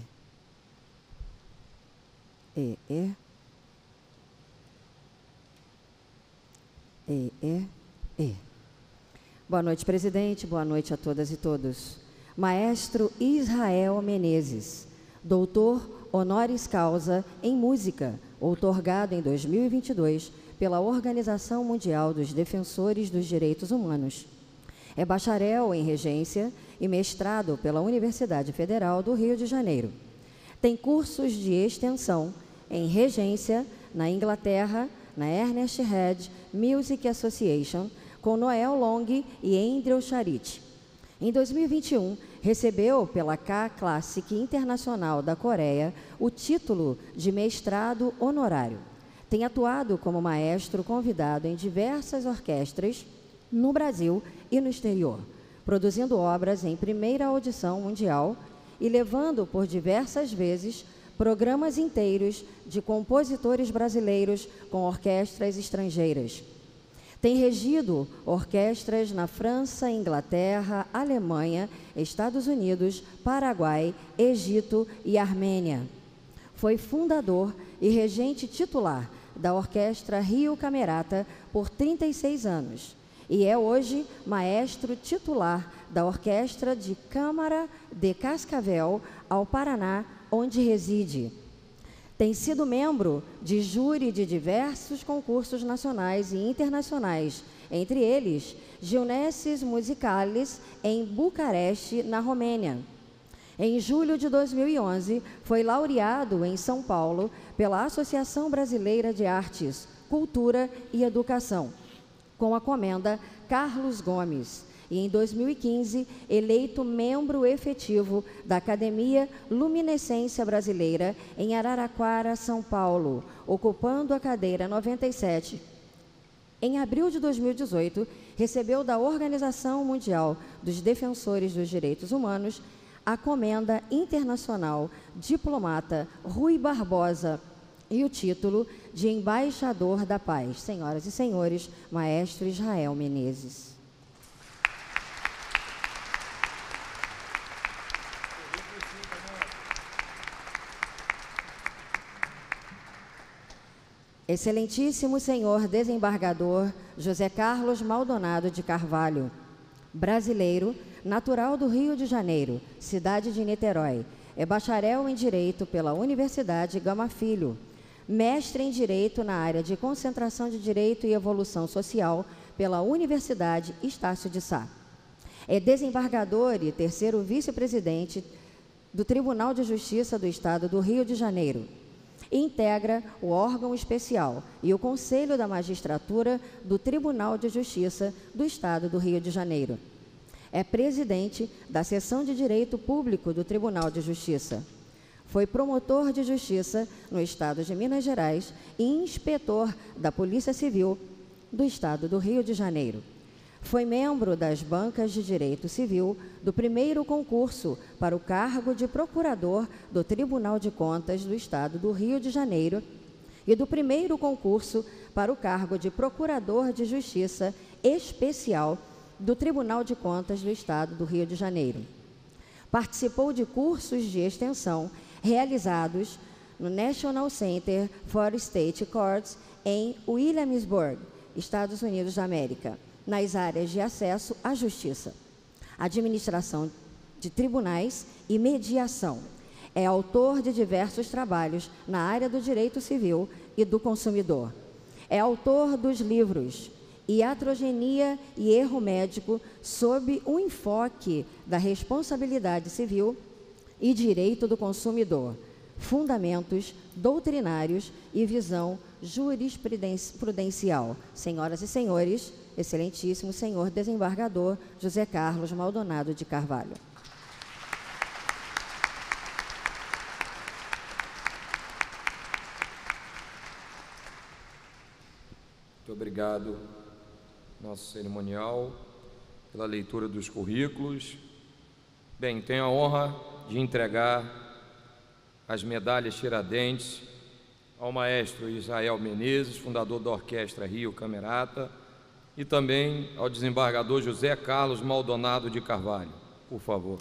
E, e. E, e, e. Boa noite, presidente. Boa noite a todas e todos. Maestro Israel Menezes, doutor honoris causa em música, outorgado em dois mil e vinte e dois pela Organização Mundial dos Defensores dos Direitos Humanos. É bacharel em regência e mestrado pela Universidade Federal do Rio de Janeiro. Tem cursos de extensão em regência na Inglaterra, na Ernest Head Music Association, com Noel Long e Andrew Charit. Em dois mil e vinte e um, recebeu pela K Classic Internacional da Coreia o título de mestrado honorário. Tem atuado como maestro convidado em diversas orquestras no Brasil e no exterior, produzindo obras em primeira audição mundial e levando por diversas vezes programas inteiros de compositores brasileiros com orquestras estrangeiras. Tem regido orquestras na França, Inglaterra, Alemanha, Estados Unidos, Paraguai, Egito e Armênia. Foi fundador e regente titular da Orquestra Rio Camerata por trinta e seis anos e é hoje maestro titular da Orquestra de Câmara de Cascavel, ao Paraná, onde reside. Tem sido membro de júri de diversos concursos nacionais e internacionais, entre eles Gilnesses Musicalis, em Bucareste, na Romênia. Em julho de dois mil e onze, foi laureado em São Paulo pela Associação Brasileira de Artes, Cultura e Educação, com a comenda Carlos Gomes, e em dois mil e quinze, eleito membro efetivo da Academia Luminescência Brasileira em Araraquara, São Paulo, ocupando a cadeira noventa e sete. Em abril de dois mil e dezoito, recebeu da Organização Mundial dos Defensores dos Direitos Humanos a comenda internacional Diplomata Rui Barbosa e o título de Embaixador da Paz. Senhoras e senhores, maestro Israel Menezes. Excelentíssimo senhor desembargador José Carlos Maldonado de Carvalho, brasileiro, natural do Rio de Janeiro, cidade de Niterói, é bacharel em Direito pela Universidade Gama Filho, mestre em Direito na área de Concentração de Direito e Evolução Social pela Universidade Estácio de Sá. É desembargador e terceiro vice-presidente do Tribunal de Justiça do Estado do Rio de Janeiro. Integra o órgão especial e o Conselho da Magistratura do Tribunal de Justiça do Estado do Rio de Janeiro. É presidente da Seção de Direito Público do Tribunal de Justiça. Foi promotor de justiça no Estado de Minas Gerais e inspetor da Polícia Civil do Estado do Rio de Janeiro. Foi membro das bancas de Direito Civil do primeiro concurso para o cargo de procurador do Tribunal de Contas do Estado do Rio de Janeiro e do primeiro concurso para o cargo de Procurador de Justiça Especial do Tribunal de Contas do Estado do Rio de Janeiro. Participou de cursos de extensão realizados no National Center for State Courts em Williamsburg, Estados Unidos da América, nas áreas de acesso à justiça, administração de tribunais e mediação. É autor de diversos trabalhos na área do direito civil e do consumidor. É autor dos livros Iatrogenia e Erro Médico sob o enfoque da responsabilidade civil e direito do consumidor, fundamentos doutrinários e visão jurisprudencial. Senhoras e senhores, excelentíssimo senhor desembargador José Carlos Maldonado de Carvalho. Muito obrigado, nosso cerimonial, pela leitura dos currículos. Bem, tenho a honra de entregar as medalhas Tiradentes ao maestro Israel Menezes, fundador da Orquestra Rio Camerata, e também ao desembargador José Carlos Maldonado de Carvalho, por favor.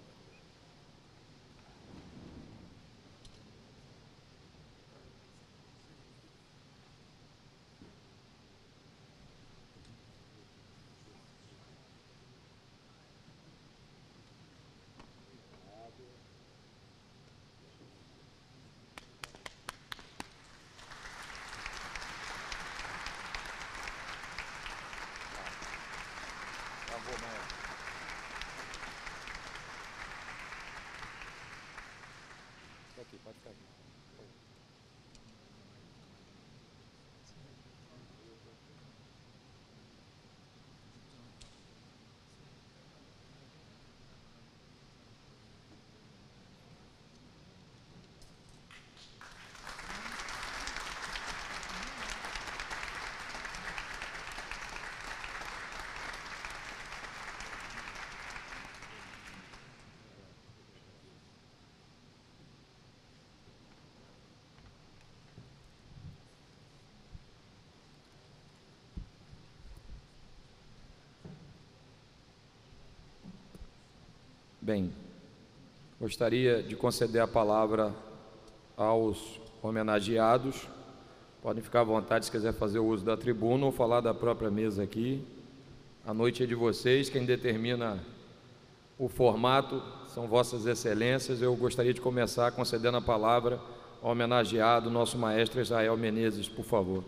Bem, gostaria de conceder a palavra aos homenageados. Podem ficar à vontade se quiser fazer o uso da tribuna ou falar da própria mesa aqui. A noite é de vocês, quem determina o formato são vossas excelências. Eu gostaria de começar concedendo a palavra ao homenageado, nosso maestro Israel Menezes, por favor.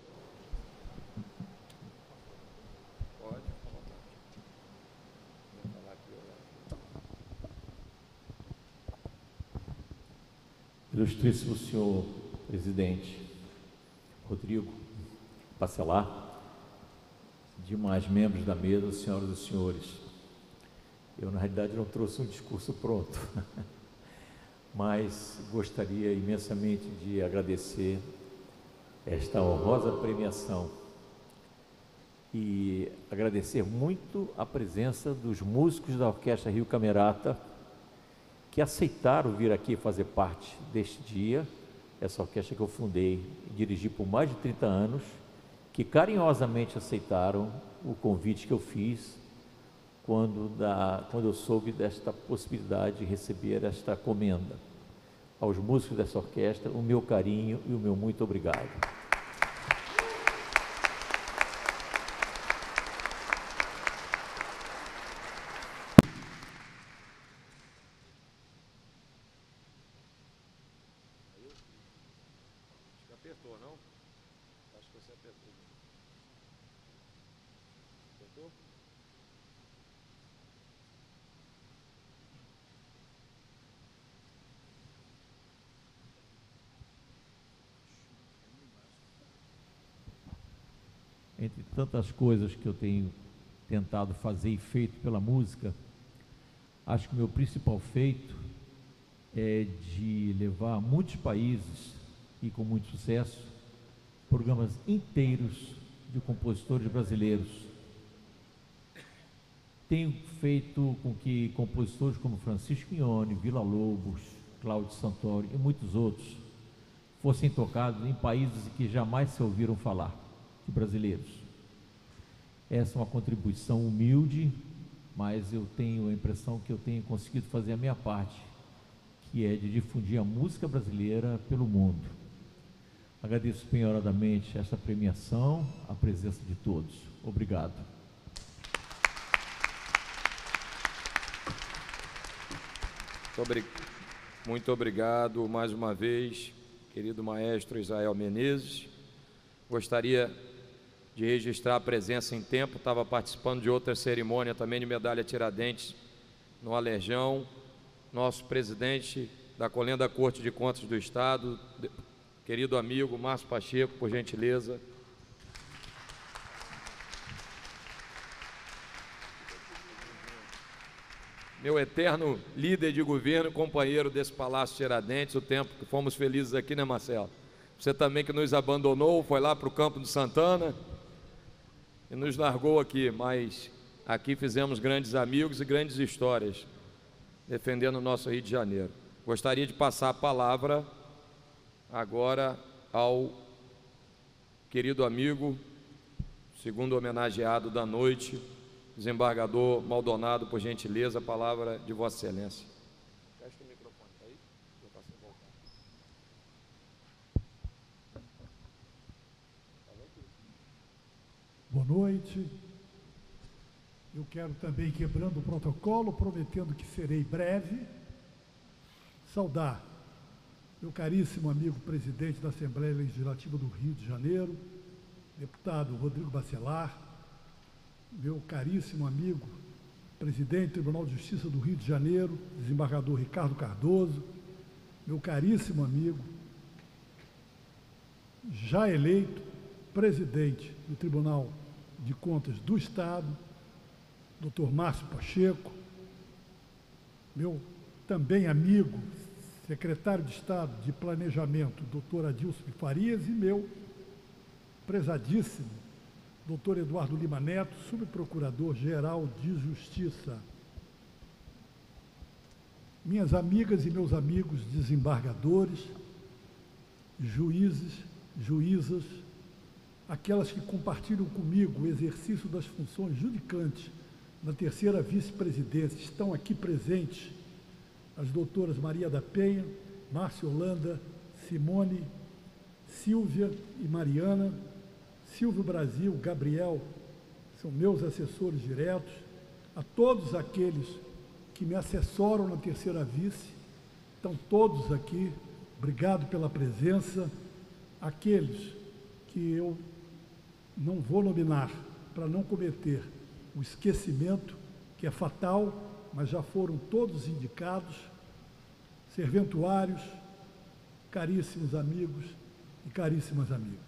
Ilustríssimo senhor presidente Rodrigo Bacelar, demais membros da mesa, senhoras e senhores, eu na realidade não trouxe um discurso pronto, mas gostaria imensamente de agradecer esta honrosa premiação e agradecer muito a presença dos músicos da Orquestra Rio Camerata, que aceitaram vir aqui fazer parte deste dia, essa orquestra que eu fundei e dirigi por mais de trinta anos, que carinhosamente aceitaram o convite que eu fiz quando, da, quando eu soube desta possibilidade de receber esta comenda. Aos músicos dessa orquestra, o meu carinho e o meu muito obrigado. Apertou, não? Acho que você apertou. Apertou? Entre tantas coisas que eu tenho tentado fazer e feito pela música, acho que o meu principal feito é de levar a muitos países, e com muito sucesso, programas inteiros de compositores brasileiros. Tenho feito com que compositores como Francisco Ione, Villa Lobos, Cláudio Santoro e muitos outros fossem tocados em países que jamais se ouviram falar de brasileiros. Essa é uma contribuição humilde, mas eu tenho a impressão que eu tenho conseguido fazer a minha parte, que é de difundir a música brasileira pelo mundo. Agradeço penhoradamente esta premiação, a presença de todos. Obrigado. Muito obrigado mais uma vez, querido maestro Israel Menezes. Gostaria de registrar a presença em tempo, estava participando de outra cerimônia também de medalha Tiradentes no Alerjão, nosso presidente da Colenda da Corte de Contas do Estado, querido amigo Márcio Pacheco, por gentileza. Meu eterno líder de governo, companheiro desse Palácio Tiradentes, o tempo que fomos felizes aqui, né, Marcelo? Você também que nos abandonou, foi lá para o Campo do Santana e nos largou aqui, mas aqui fizemos grandes amigos e grandes histórias, defendendo o nosso Rio de Janeiro. Gostaria de passar a palavra agora ao querido amigo, segundo homenageado da noite, desembargador Maldonado, por gentileza, a palavra de Vossa Excelência. Fecha o microfone, tá aí? Vou passar a voltar. Boa noite. Eu quero também, quebrando o protocolo, prometendo que serei breve, saudar meu caríssimo amigo presidente da Assembleia Legislativa do Rio de Janeiro, deputado Rodrigo Bacelar, meu caríssimo amigo presidente do Tribunal de Justiça do Rio de Janeiro, desembargador Ricardo Cardoso, meu caríssimo amigo, já eleito presidente do Tribunal de Contas do Estado, doutor Márcio Pacheco, meu também amigo, secretário de Estado de Planejamento, doutor Adilson Farias, e meu prezadíssimo doutor Eduardo Lima Neto, subprocurador-geral de Justiça. Minhas amigas e meus amigos desembargadores, juízes, juízas, aquelas que compartilham comigo o exercício das funções judicantes na terceira vice-presidência, estão aqui presentes as doutoras Maria da Penha, Márcia Holanda, Simone, Silvia e Mariana, Silvio Brasil, Gabriel, são meus assessores diretos, a todos aqueles que me assessoram na terceira vice, estão todos aqui, obrigado pela presença, aqueles que eu não vou nominar para não cometer o esquecimento, que é fatal, mas já foram todos indicados, serventuários, caríssimos amigos e caríssimas amigas.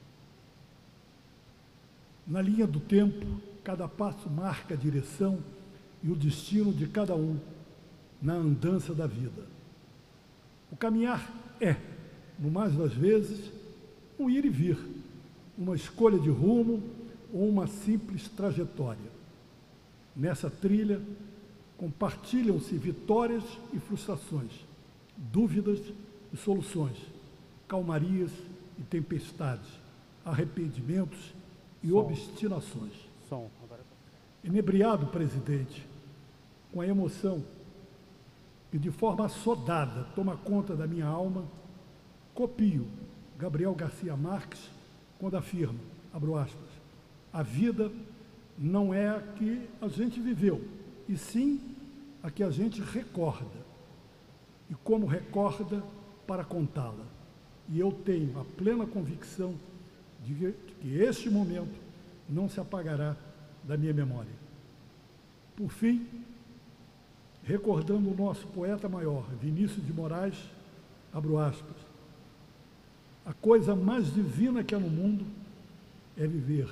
Na linha do tempo, cada passo marca a direção e o destino de cada um na andança da vida. O caminhar é, no mais das vezes, um ir e vir, uma escolha de rumo ou uma simples trajetória. Nessa trilha, compartilham-se vitórias e frustrações, dúvidas e soluções, calmarias e tempestades, arrependimentos e Som. obstinações. Som. Inebriado, presidente, com a emoção que de forma assodada toma conta da minha alma, copio Gabriel Garcia Marques quando afirma, abro aspas, a vida não é a que a gente viveu, e sim a que a gente recorda, e como recorda para contá-la. E eu tenho a plena convicção de que este momento não se apagará da minha memória. Por fim, recordando o nosso poeta maior, Vinícius de Moraes, abro aspas, a coisa mais divina que há no mundo é viver.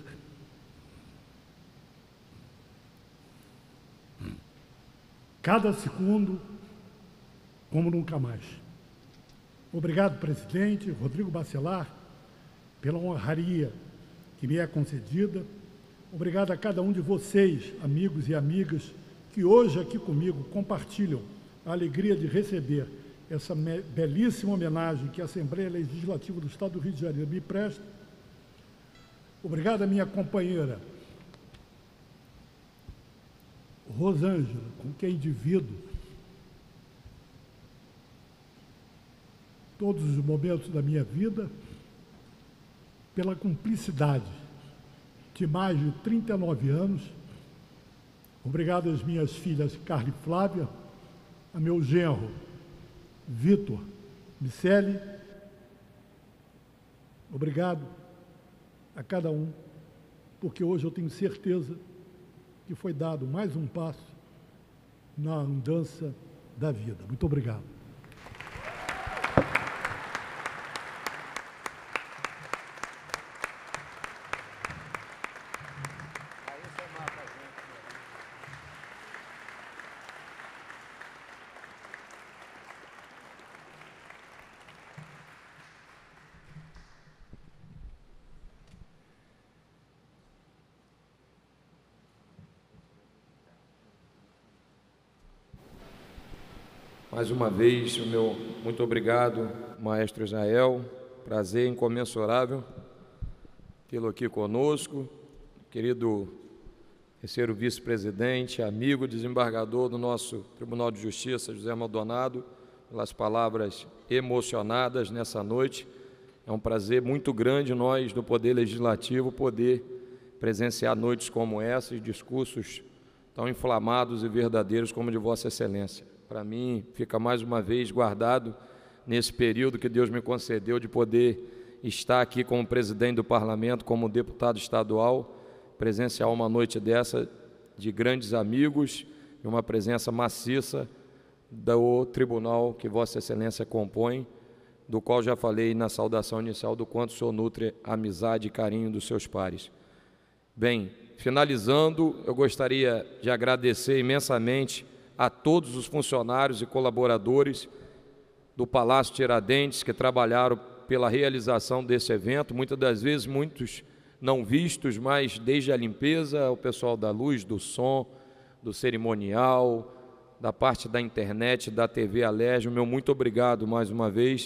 Cada segundo, como nunca mais. Obrigado, presidente Rodrigo Bacelar, pela honraria que me é concedida. Obrigado a cada um de vocês, amigos e amigas, que hoje aqui comigo compartilham a alegria de receber essa belíssima homenagem que a Assembleia Legislativa do Estado do Rio de Janeiro me presta. Obrigado à minha companheira Rosângela, com quem divido todos os momentos da minha vida, pela cumplicidade de mais de trinta e nove anos. Obrigado às minhas filhas Carla e Flávia, a meu genro Vitor Miceli. Obrigado a cada um, porque hoje eu tenho certeza que foi dado mais um passo na andança da vida. Muito obrigado. Mais uma vez, o meu muito obrigado, maestro Israel. Prazer incomensurável tê-lo aqui conosco. Querido terceiro vice-presidente, amigo, desembargador do nosso Tribunal de Justiça, José Maldonado, pelas palavras emocionadas nessa noite. É um prazer muito grande nós, do Poder Legislativo, poder presenciar noites como essa e discursos tão inflamados e verdadeiros como o de Vossa Excelência. Para mim, fica mais uma vez guardado nesse período que Deus me concedeu de poder estar aqui como presidente do Parlamento, como deputado estadual, presenciar uma noite dessa de grandes amigos e uma presença maciça do tribunal que Vossa Excelência compõe, do qual já falei na saudação inicial do quanto o senhor nutre a amizade e carinho dos seus pares. Bem, finalizando, eu gostaria de agradecer imensamente a todos os funcionários e colaboradores do Palácio Tiradentes que trabalharam pela realização desse evento, muitas das vezes muitos não vistos, mas desde a limpeza, o pessoal da luz, do som, do cerimonial, da parte da internet, da T V Alerj, meu muito obrigado mais uma vez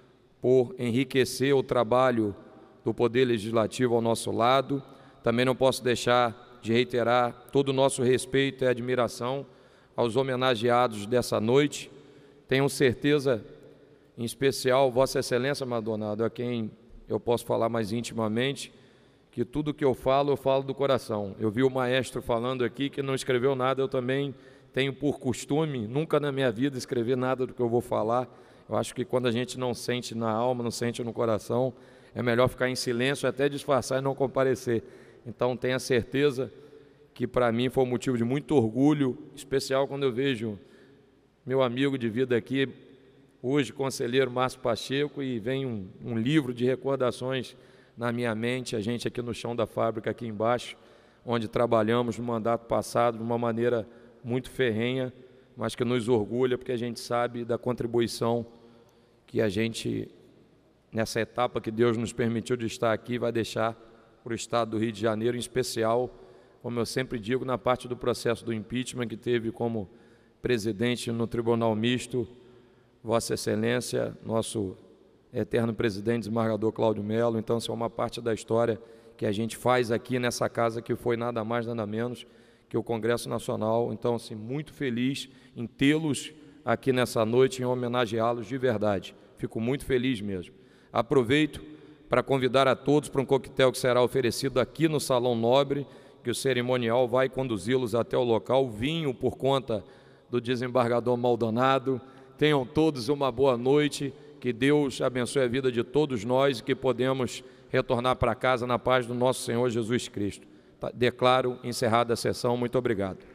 por enriquecer o trabalho do Poder Legislativo ao nosso lado. Também não posso deixar de reiterar todo o nosso respeito e admiração aos homenageados dessa noite. Tenho certeza, em especial, Vossa Excelência Maldonado, a quem eu posso falar mais intimamente, que tudo que eu falo, eu falo do coração. Eu vi o maestro falando aqui que não escreveu nada, eu também tenho por costume, nunca na minha vida, escrever nada do que eu vou falar. Eu acho que quando a gente não sente na alma, não sente no coração, é melhor ficar em silêncio, até disfarçar e não comparecer. Então, tenha certeza que para mim foi um motivo de muito orgulho, especial quando eu vejo meu amigo de vida aqui, hoje conselheiro Márcio Pacheco, e vem um, um livro de recordações na minha mente, a gente aqui no chão da fábrica, aqui embaixo, onde trabalhamos no mandato passado de uma maneira muito ferrenha, mas que nos orgulha, porque a gente sabe da contribuição que a gente, nessa etapa que Deus nos permitiu de estar aqui, vai deixar para o Estado do Rio de Janeiro, em especial, como eu sempre digo, na parte do processo do impeachment, que teve como presidente no Tribunal Misto, Vossa Excelência, nosso eterno presidente, desembargador Cláudio Mello. Então, isso é uma parte da história que a gente faz aqui nessa casa, que foi nada mais, nada menos que o Congresso Nacional. Então, assim, muito feliz em tê-los aqui nessa noite, em homenageá-los de verdade. Fico muito feliz mesmo. Aproveito para convidar a todos para um coquetel que será oferecido aqui no Salão Nobre, que o cerimonial vai conduzi-los até o local. Vinho por conta do desembargador Maldonado. Tenham todos uma boa noite, que Deus abençoe a vida de todos nós e que podemos retornar para casa na paz do nosso Senhor Jesus Cristo. Declaro encerrada a sessão. Muito obrigado.